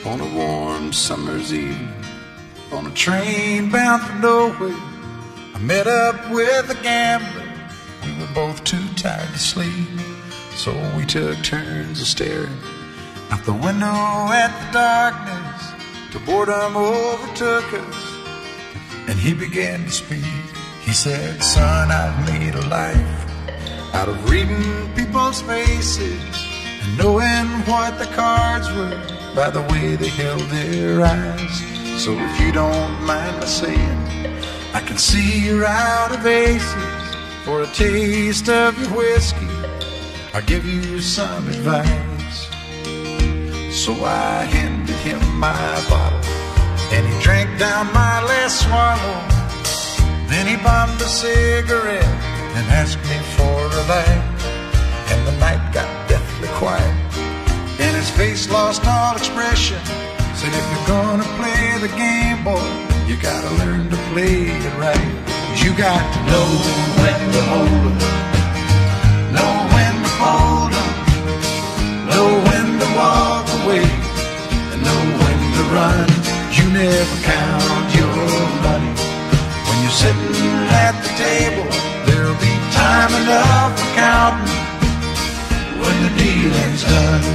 On a warm summer's evening, on a train bound for nowhere, I met up with a gambler. We were both too tired to sleep, so we took turns of staring out the window at the darkness till boredom overtook us, and he began to speak. He said, "Son, I've made a life out of reading people's faces and knowing what the cards were by the way they held their eyes. So if you don't mind my saying, I can see you're out of aces. For a taste of your whiskey, I'll give you some advice." So I handed him my bottle, and he drank down my last swallow. Then he bombed a cigarette and asked me for a light, and the night got deathly quiet, and his face lost all expression. Said, "If you're gonna play the game, boy, you gotta learn to play it right. You got to know when to hold 'em, know when to fold 'em, know when to walk away, and know when to run. You never count your money when you're sitting at the table. There'll be time enough for counting when the dealing's done."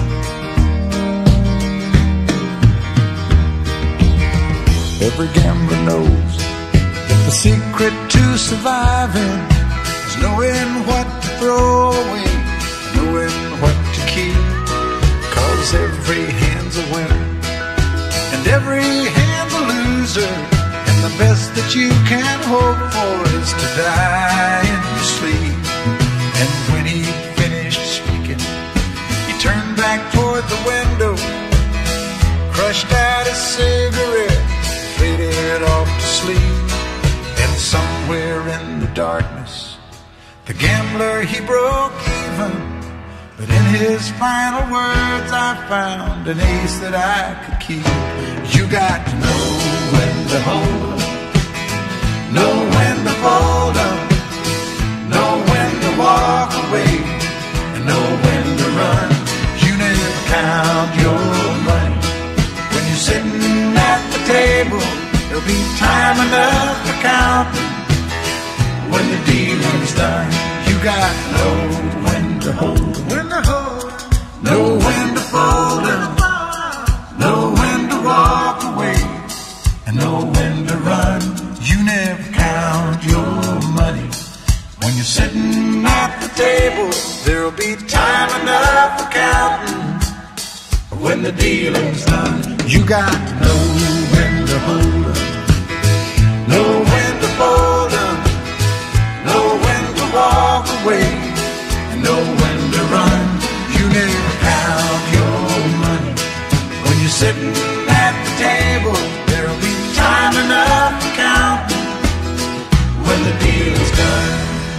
Every gambler knows that the secret to surviving is knowing what to throw away, knowing what to keep. 'Cause every hand's a winner and every hand's a loser, and the best that you can hope for is to die in your sleep. And when he finished speaking, he turned back toward the window, crushed out his cigarette, faded off to sleep. And somewhere in the darkness, the gambler, he broke even. But in his final words, I found an ace that I could keep. You got to know when to hold 'em, know when to fold 'em, know when to walk away, and know when to run. You never count your money when you're sitting at the table. There'll be time enough for counting when the dealing's done. You got to know when to hold 'em, know when to fold 'em, know when to walk away, and know when to run. You never count your money when you're sitting at the table. There'll be time enough for counting when the dealing's done. You got to know when to hold 'em, know when to fold 'em, know when to walk away, and know when to run. You never count your money when you're sitting at the table. There'll be time enough for counting when the deal is done.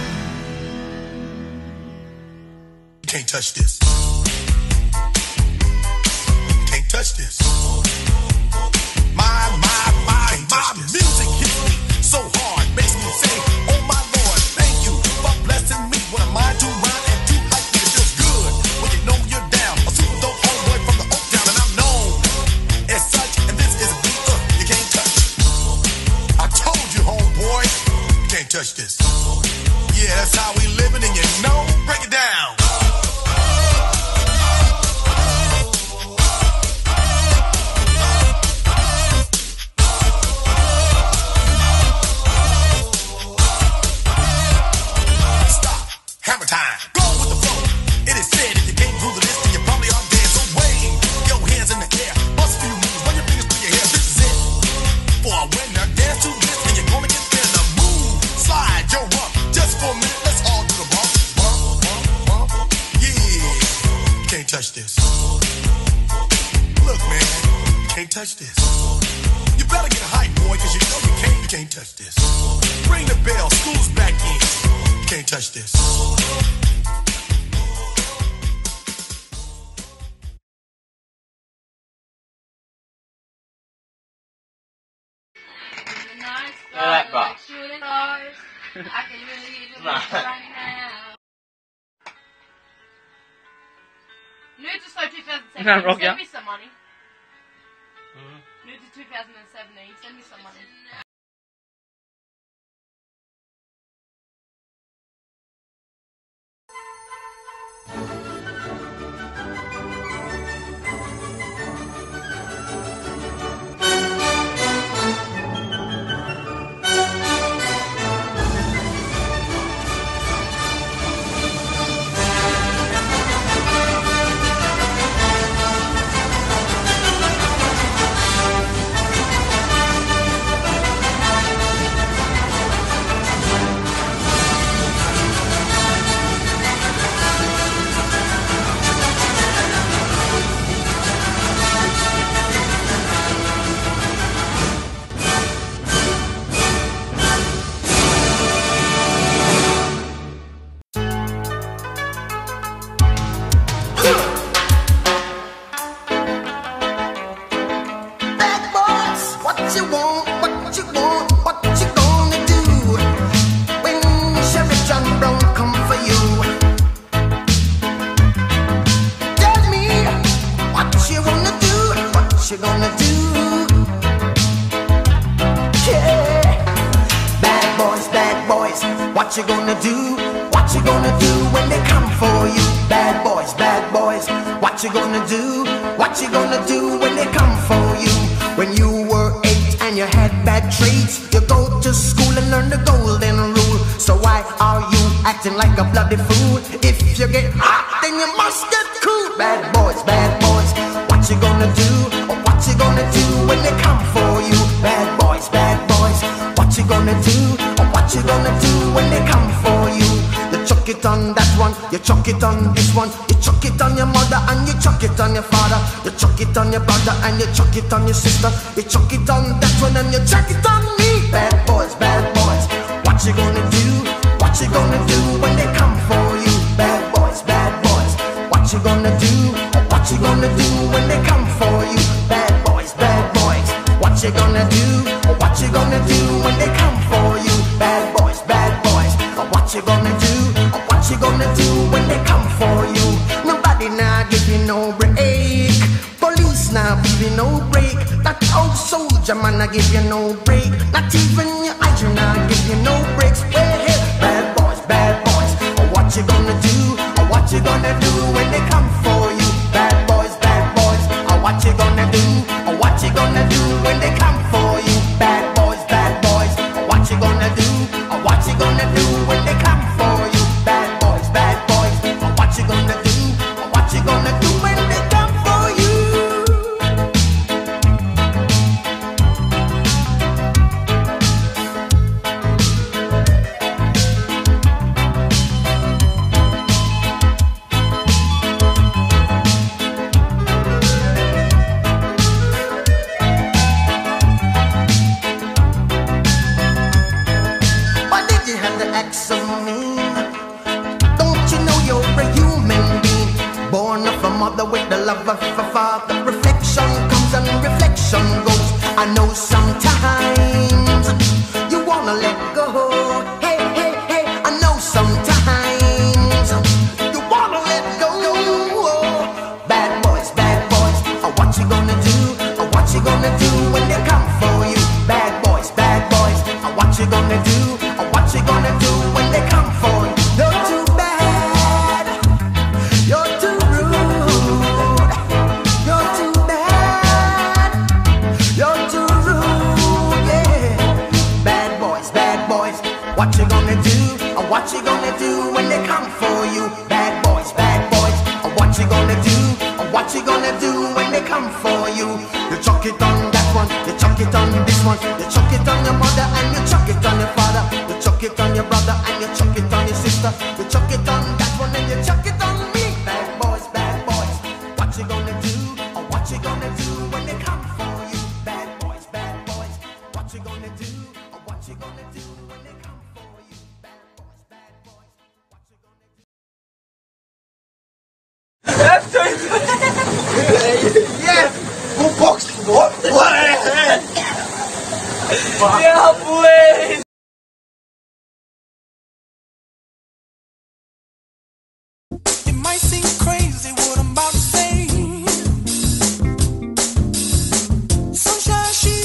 You can't touch this. You can't touch this. My music hits me so hard, makes me say, "Oh my Lord, thank you for blessing me." When I'm mind too round and too hype, it feels good when you know you're down. A super dope homeboy from the Oak Town, and I'm known as such. And this is a beat you can't touch. I told you, homeboy, you can't touch this. Yeah, that's how we living, and you know, break it down. Touch this. Look, man, you can't touch this. You better get hype, boy, because you know you can't touch this. Ring the bell, school's back in. You can't touch this. That box. I can really use it right now. Nu är det så 2016. Send me some money. 2017. Send me some money. What you gonna do? What you gonna do when they come for you? Bad boys, what you gonna do? What you gonna do when they come for you? When you were 8 and you had bad traits, you go to school and learn the golden rule. So why are you acting like a bloody fool? If you get hot, then you must get cool. Bad boys, what you gonna do? Or what you gonna do when they come for you? Bad boys, what you gonna do? Or what you gonna do when they come for you? You chuck it on that one, you chuck it on this one, you chuck it on your mother and you chuck it on your father, you chuck it on your brother and you chuck it on your sister, you chuck it on that one and you chuck it on me. Bad boys, what you gonna do? What you gonna do when they come for you? Bad boys, what you gonna do? What you gonna do when they come for you? Bad boys, what you gonna do? What you gonna do when they come for you? Bad boys, what you gonna do? What you gonna do when they come for you? Nobody now give you no break. Police now give you no break. That old soldier man I give you no break. Not even your hygiene now give you no breaks. Hey, bad boys, what you gonna do? What you gonna do when they come for you? Bad boys, what you gonna do? What you gonna do when they come for you? Bad boys, what you gonna do? What you gonna do when they come for you? Bad boys, what you gonna do? What you gonna do when they come for you? With the love of a father, reflection comes and reflection goes. I know sometimes you wanna let go. Hey, I know sometimes you wanna let go. Bad boys, what you gonna do? What you gonna do when they come for you? Bad boys, what you gonna do? What you gonna do when they come for you? You're too bad, you're too rude, you're too bad, you're too rude, yeah. Bad boys, what you gonna do? What you gonna do when they come for you? Bad boys, what you gonna do? What you gonna do when they come for you? You chuck it on that one, you chuck it on this one, you chuck it on your mother and you chuck it on your father, you chuck it on your brother and you chuck it on your sister, you chuck it on that one and you chuck it on me. Bad boys, what you gonna do? What you gonna do when they come for you? Bad boys, what you gonna do? What you gonna do when they come for you? Bad boys, what you gonna do? Yes! Who boxed? What? Yeah, boy! It might seem crazy what I'm about to say. Sunshine, she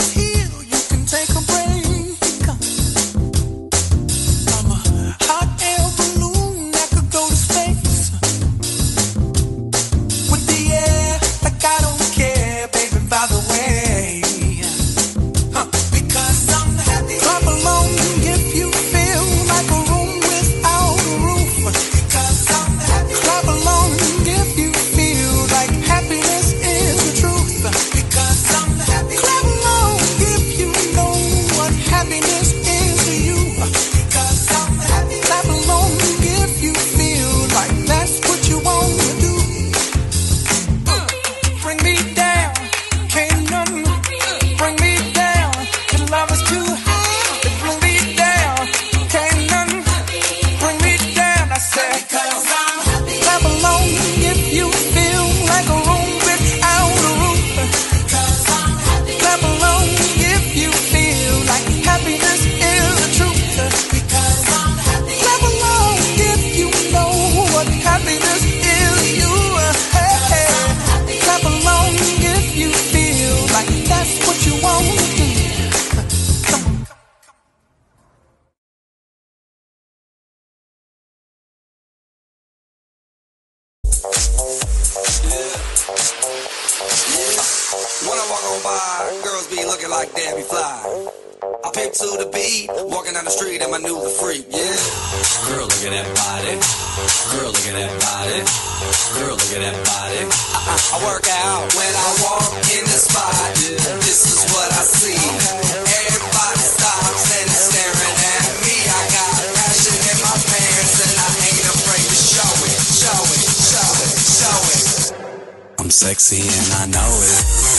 When I walk on by, girls be looking like Debbie Fly. I pick to the beat, walking down the street and my new freak, yeah. Girl, look at that body. Girl, look at that body. Girl, look at that body. I work out when I walk in the spot. This is what I see. Everybody stops and is staring at me. I got passion in my pants and I ain't afraid to show it, show it, show it, show it. I'm sexy and I know it.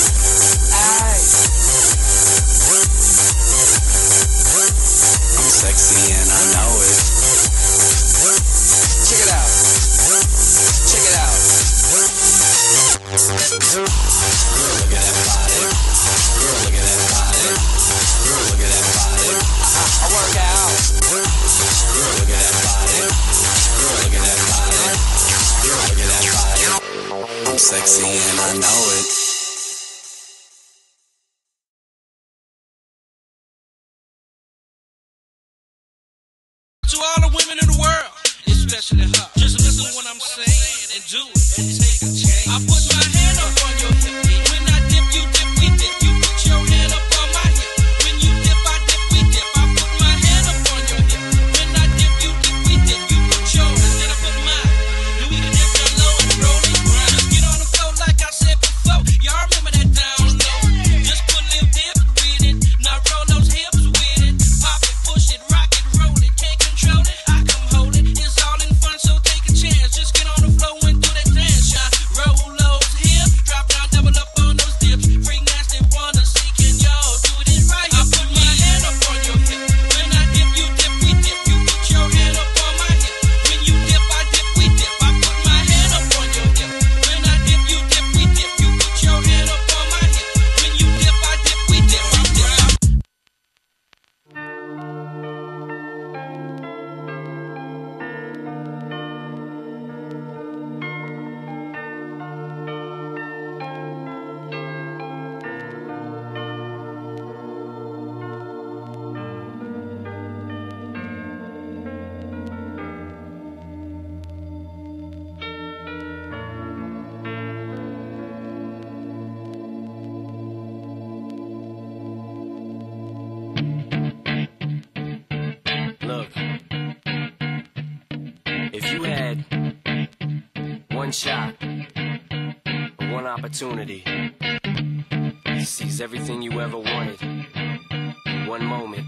I'm sexy and I know it. Check it out. Check it out. Girl, look at that body. Girl, look at that body. Girl, look at that body. I work out. Girl, look at that body. Girl, look at that body. Girl, look at that body. I'm sexy and I know it. To all the women in the world, especially her, just listen to what I'm saying and do it and take a chance. I put my hand up on your hip. When I dip, you dip, we dip. You put your hand up on my hip. When you dip, I dip, we dip. I put my hand up on your hip. When I dip, you dip, we dip. You put yours, then I put mine. Then we can dip down low and roll it grind. Just get on the floor like I said before. Y'all remember that down low? Just put a little dip with it. Now roll those hips with it. Pop it, push it, rock it, roll it. Can't control it, I come hold it. It's all in fun, so take a chance. Just get on the floor and do that dance, y'all. Roll those hips, drop down, double up on those dips. Freak nasty, wanna see, can y'all do it right? I put my hand up on your hip. When I dip, you dip, we dip. You put your hand up on my hip. When you dip, I dip, we dip. I put my hand up on your hip. When I dip, you dip, we dip. You put your hand up on my hip. When you dip, I dip, we dip. We dip. Look, if you had one shot, one opportunity to seize everything you ever wanted, one moment,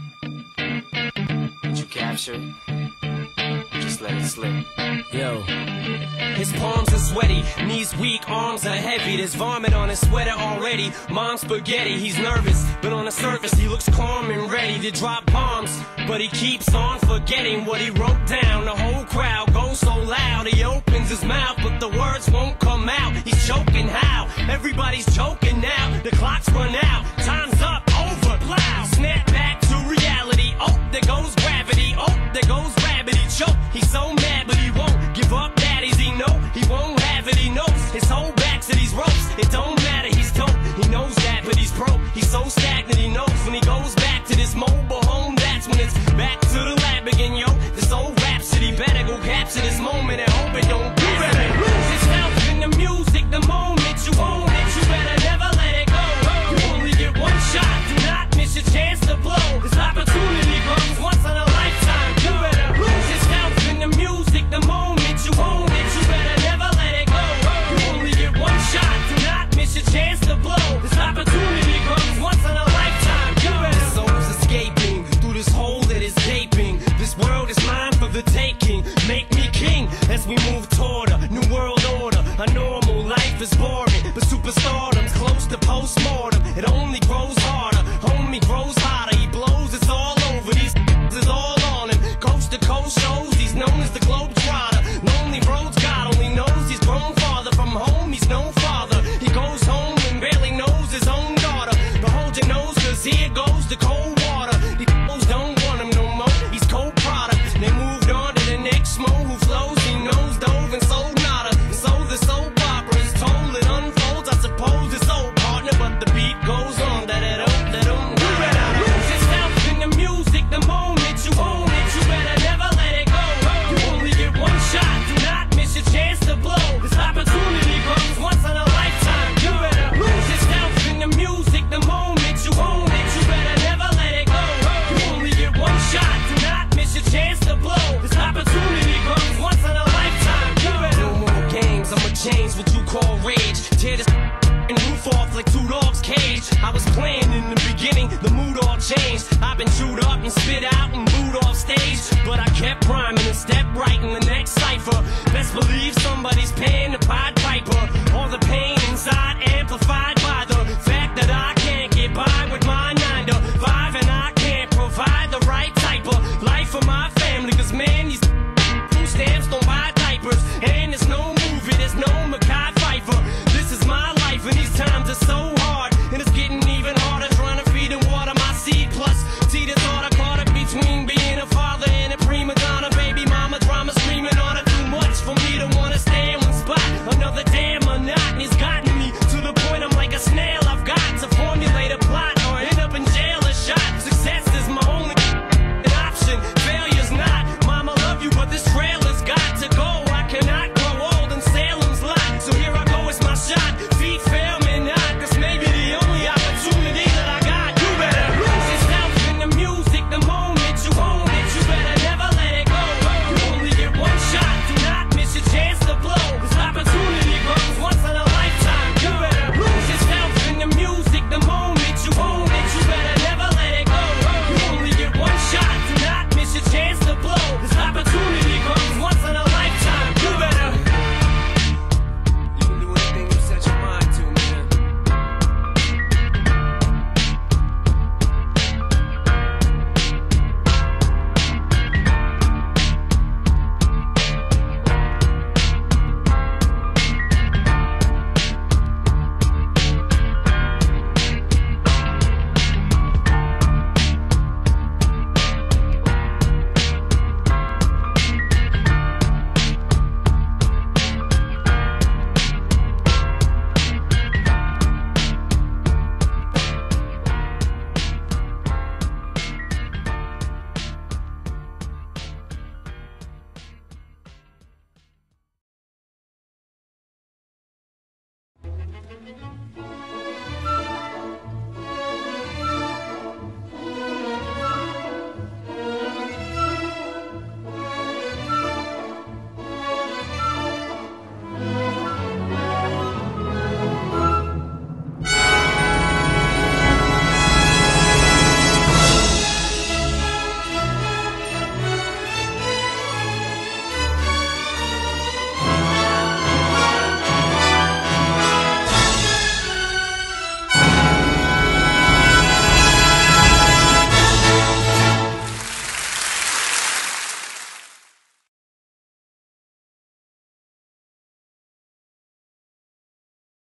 would you capture it? Just let it slip. Yo. His palms are sweaty, knees weak, arms are heavy. There's vomit on his sweater already. Mom's spaghetti, he's nervous, but on the surface he looks calm and ready to drop bombs. But he keeps on forgetting what he wrote down. The whole crowd goes so loud, he opens his mouth, but the words won't come out. He's choking how? Everybody's choking now. The clock's run out, time's up, over, loud. Snap back to reality. Oh, there goes gravity. Oh, there goes gravity. Choke. He's so mad, but he won't give up. Daddies, he know he won't have it. He knows his whole back to these ropes. It don't matter, he's dope. He knows that, but he's broke. He's so stagnant. He knows when he goes back to this mobile home, that's when it's back to the lab again, yo. This old rhapsody better go capture this moment and hope it don't do better. Lose yourself in the music, the moment you own it. You better never let it go. You only get one shot. Do not miss your chance to blow. This opportunity comes once in a lifetime. You better lose yourself in the music, the moment you own it. You better never let it go. You only get one shot. Do not miss your chance to blow. This opportunity comes once in a lifetime. You better. The soul's escaping through this hole that is gaping. This world is mine for the taking. Make me king as we move toward a new world order. A normal life is boring, but superstardom's close to postmortem. It only grows harder, homie grows hotter. He blows, it's all over. These is all on him. Coast to coast shows, he's known as the Globetrotter. Lonely roads, God only knows he's grown farther from home. He's no father. He goes home and barely knows his own daughter. But hold your nose, cause here goes the cold water. These fools don't want him no more. He's cold product. They moved on to the next mo who flows. He knows dove and sold nada. And so the soap opera is told, it unfolds. I suppose it's old partner, but the beat goes on. chains, what you call rage. Tear this and roof off like two dogs' cage. I was playing in the beginning, the mood all changed. I've been chewed up and spit out and booed off stage, but I kept rhyming and stepped right in the next cipher. Best believe